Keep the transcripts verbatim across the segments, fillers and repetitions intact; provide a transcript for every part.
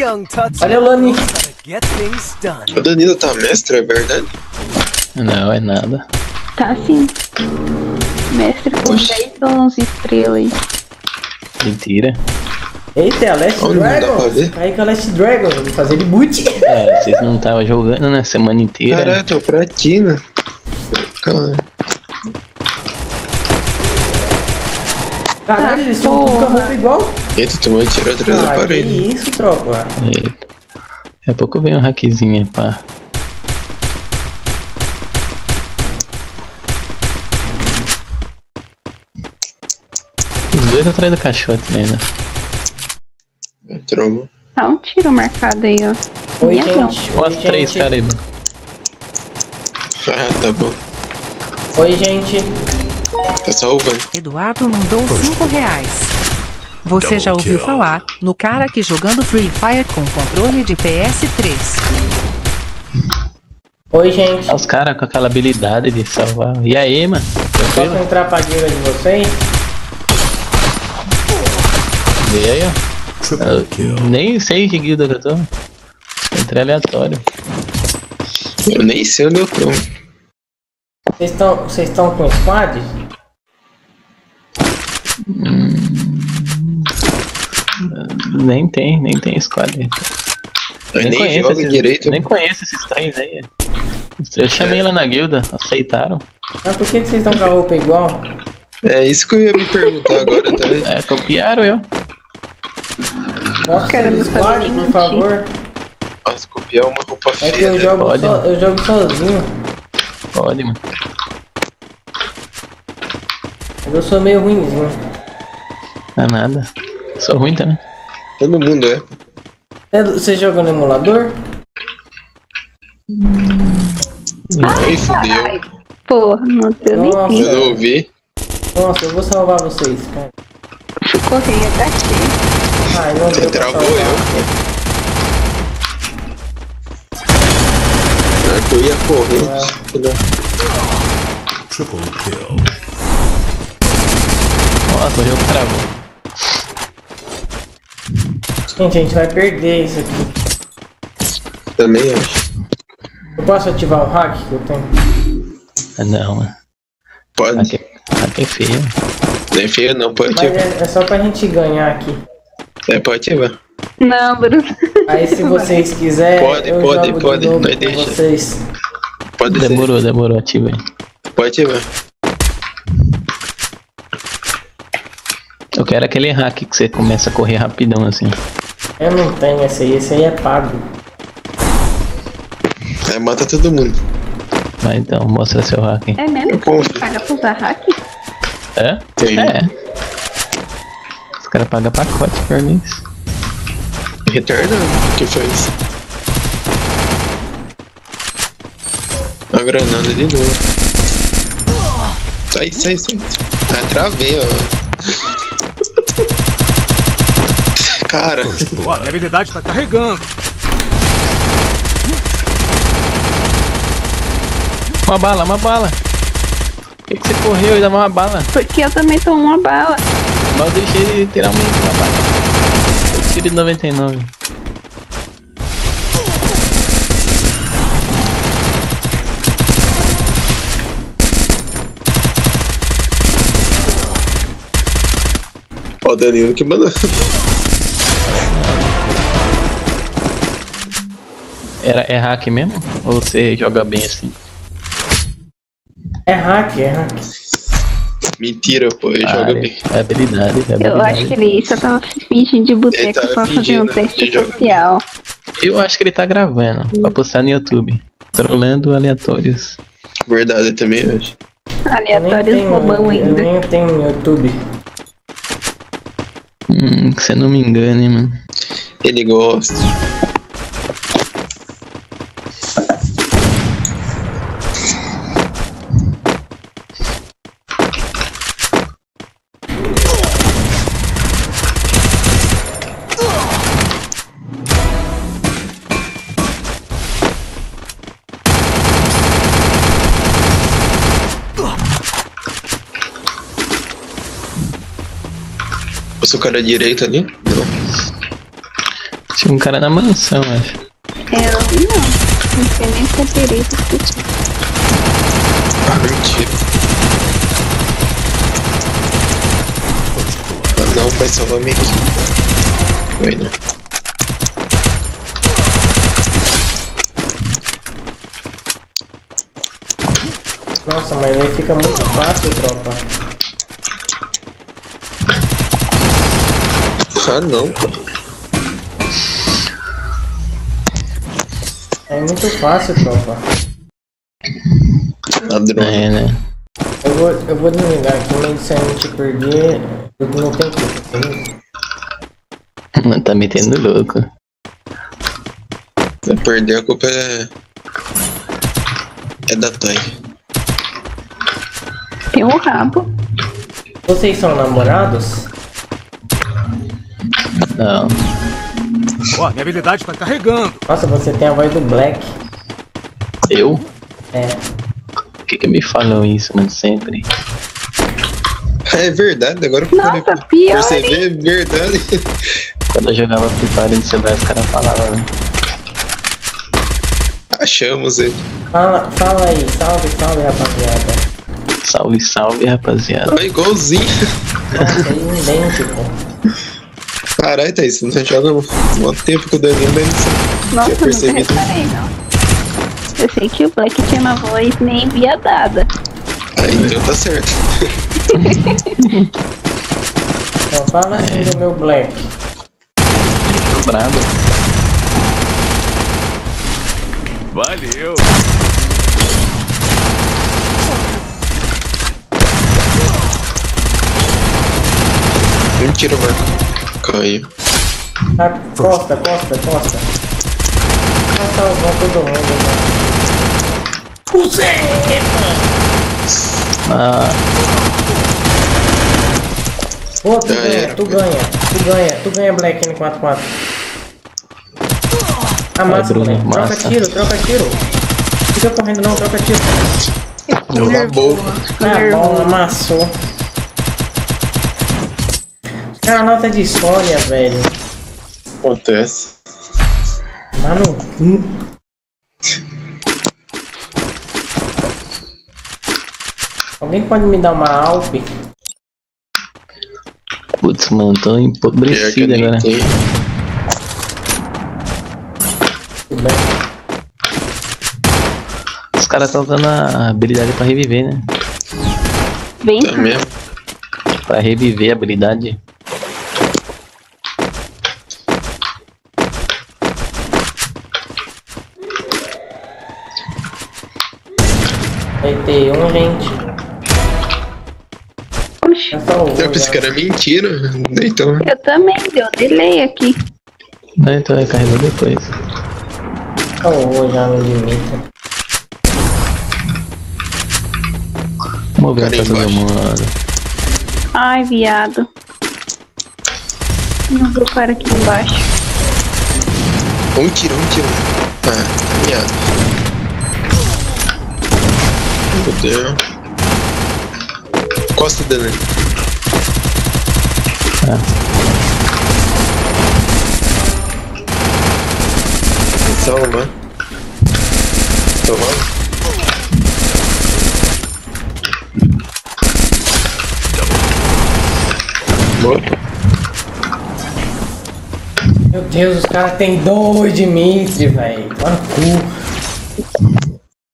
Olha o Lani. O Danilo tá mestre, é verdade? Não, é nada. Tá sim. Mestre com dez ou onze estrelas aí. Mentira. Eita, é a Last Oh, não dá pra Dragon. ver. Aí com a Last Dragon, vou fazer de boot. É, vocês não estavam jogando na semana inteira. Caralho, tô pratina. Calma. Caralho, eles estão tudo com a roupa igual. Eita, tomou tiro atrás da Ah, que parede. isso, tropa. Eita. Daqui a pouco vem um hackzinho, pá. Os dois atrás do caixote ainda. Trombo. Tá um tiro marcado aí, ó. Oi, Minha mão. gente. Olha Oi, os três gente. caras aí, mano. Ah, tá bom. Oi, gente. Tá salvando. Eduardo mandou cinco reais. Você já ouviu falar no cara que jogando Free Fire com controle de P S três? Oi, gente. Olha os caras com aquela habilidade de salvar. E aí, mano? Posso Tranquilo? entrar pra guerra de vocês? Vê aí, ó. Eu nem sei que guilda que eu tô. Entrei aleatório. Eu nem sei onde eu tô. Vocês estão vocês estão com squad? Nem tem, nem tem squad. Eu Nem nem conheço jogo esses, direito. nem conheço esses três aí. Eu chamei lá na guilda, aceitaram. Mas por que que vocês estão com a roupa igual? É isso que eu ia me perguntar agora, tá vendo? É, copiaram eu. Mostra Quero o me squad, fazer por mentir. favor. Nossa, copiar uma roupa É que feia. eu né? jogo, Pode. so, eu jogo sozinho. Pode, mano. Eu sou meio ruimzinho. Não é nada. Sou ruim também. Todo mundo é. É, você joga no emulador? Aí fudeu. Porra, não deu nem Nossa. tempo. Eu não ouvi. Nossa, eu vou salvar vocês, cara. Correia daqui. Ai, não Você deu pra travou salvar. eu. Na que eu ia correr. Nossa, o jogo travou. Gente, a gente vai perder isso aqui. Também acho. Eu posso ativar o hack que eu tenho? Ah, não, mano. Pode. Aqui, aqui é feio. Não é feio não, pode Mas ativar. é, é só pra gente ganhar aqui. É, pode ativar. Não, Bruno. Aí se vocês quiserem, Pode, eu pode, jogo pode, de novo nós com deixa. vocês. Pode ser. Demorou, demorou, ativei. Pode ativar. Eu quero aquele hack que você começa a correr rapidão assim. Eu não tenho esse aí, esse aí é pago. Aí mata todo mundo. Mas então, mostra seu hack. É mesmo? Como? Você paga pra usar hack? É? Tem. É. Os caras pagam pacote por mês. Retardado. O que foi isso? Uma granada de novo. Sai, sai, sai. Ah, travei, ó. Cara, Ó, minha habilidade tá carregando. Uma bala, uma bala. Por que, que você correu e dava uma bala? Porque eu também tomo uma bala. Mas eu deixei literalmente uma bala. Eu tiro de noventa e nove. ó, o Danilo que mandou. Era, é hack mesmo? Ou você joga bem assim? É hack, é hack. Mentira, pô, ele Ah, joga é, bem. é habilidade, é habilidade. Eu acho que ele só tava fingindo de Ele boteco tava pra fazer fingindo um teste de jogar. social. Eu acho que ele tá gravando pra postar no YouTube. Trolando aleatórios. Verdade, eu também acho. Eu nem Aleatórios tenho, bobão eu ainda. nem tenho no YouTube. Hum, que você não me engane, mano. Ele gosta. O seu cara direito ali? Não. Tinha Um cara na mansão, acho. É, eu vi não. Não sei nem se é direito discutir. Ah, mentira. Ah, não, vai salvar-me aqui. Vai não. Nossa, mas aí fica muito fácil, tropa. Ah, não. É muito fácil, tropa. Ladrão. É, né? Eu vou, eu vou desligar aqui, mas se a gente perder, eu não tenho culpa. Tá metendo louco. Se perder, a culpa é... É da Toy. Tem um rabo. Vocês são namorados? Não. Ó, minha habilidade tá carregando. Nossa, você tem a voz do Black. Eu? É. Por que que me falam isso, mano? Sempre. É verdade, agora eu Nossa, falei, pior, perceber, é verdade. Quando eu jogava Free Fire no celular, os caras falavam, né? Achamos ele. Fala, fala aí, salve, salve, rapaziada. Salve, salve, rapaziada. É igualzinho. Nossa, é idêntico. Caralho, Thaís, você não joga há muito tempo que o Danilo deve ser. Nossa, Tinha nunca percebido. reparei, não. Eu sei que o Black tinha uma voz meio enviadada. Ah, então tá certo. Então fala assim do meu Black. Brabo. Valeu. Mentira, Marco. Caiu. Ah, costa, costa, costa. Vai salvar todo mundo, mano. Ah, Pô, tu Já ganha, era, tu foi. ganha, tu ganha, tu ganha Black no quatro quatro. Ah, Vai, massa, Bruno, moleque. Troca massa. tiro, troca tiro. Fica correndo não, troca tiro. Cala a boca. Tá bom, amassou. Os caras nota de história, velho. Acontece. Mano, hum. Alguém pode me dar uma Alp? putz, mano, tô Pior que eu empobrecido nem agora. tenho. Tudo bem. Os caras estão dando a habilidade pra reviver, né? Vem, Tá mesmo? Pra reviver a habilidade. Vai ter um, gente. Oxi, É só o Eu pensei que era mentira. Então, eu também, deu delay aqui. Não, então vai carregar depois. Só o já no limite. Vamos ver Cara pra todo embaixo. mundo. Ai, viado. Não viu o cara aqui embaixo. um tiro, um tiro. Ah, caminhado. Fudeu. Costa dele. Salva. Tomando. Boa. Meu Deus, os caras tem dois Dimitri, velho. Olha o cu.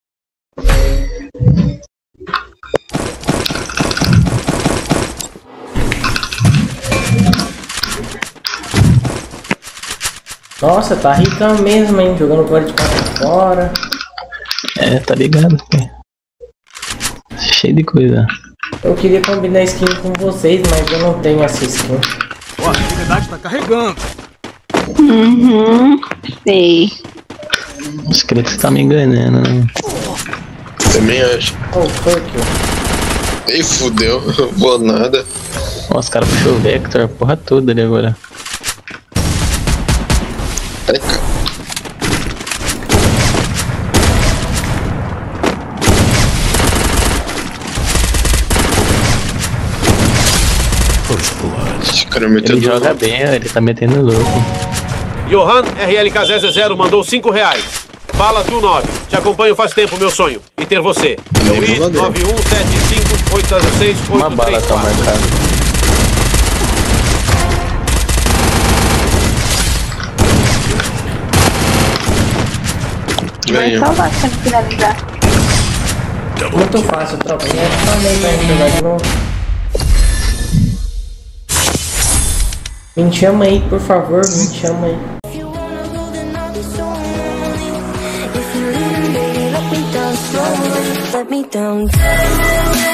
Nossa, tá ricão mesmo, hein? Jogando o de quatro fora. É, tá ligado, pô. Cheio de coisa. Eu queria combinar skin com vocês, mas eu não tenho essa skin. Ó, a habilidade tá carregando. Uhum, sei. Os creio que você tá me enganando, né? Também acho. Oh, fuck you. Ei, fudeu. Vou nada. Ó, os caras puxou o Vector, a porra toda ali agora. Ai, cara. Esse cara meteu Ele joga bem, ele tá metendo louco. Johan R L K zero zero mandou cinco reais. Fala tu, nove. Te acompanho faz tempo, meu sonho. E ter você. Luiz, nove um sete cinco oito zero seis oito três quatro. Vai salvar se não finalizar. Muito fácil, tropa. Já falei pra gente jogar de novo. Me chama aí, por favor. Me chama aí. Let me down.